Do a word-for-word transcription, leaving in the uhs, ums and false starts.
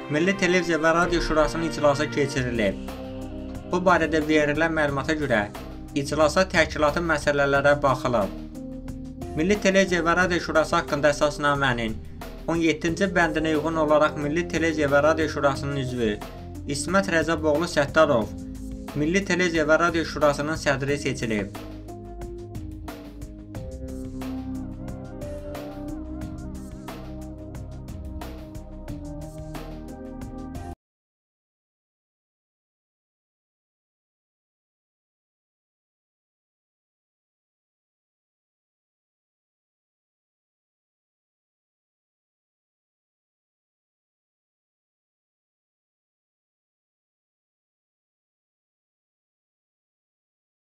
Milli Televiziya və Radio Şurasının iclası keçirilib. Bu barədə verilən məlumata görə, iclasa təşkilati məsələlərə baxılıb. Milli Televiziya və Radio Şurası haqqında əsasnamənin on yeddinci bəndinə uyğun olaraq Milli Televiziya və Radio Şurasının üzvü İsmət Rəcəboğlu Səttarov Milli Televiziya və Radio Şurasının sədri seçilib.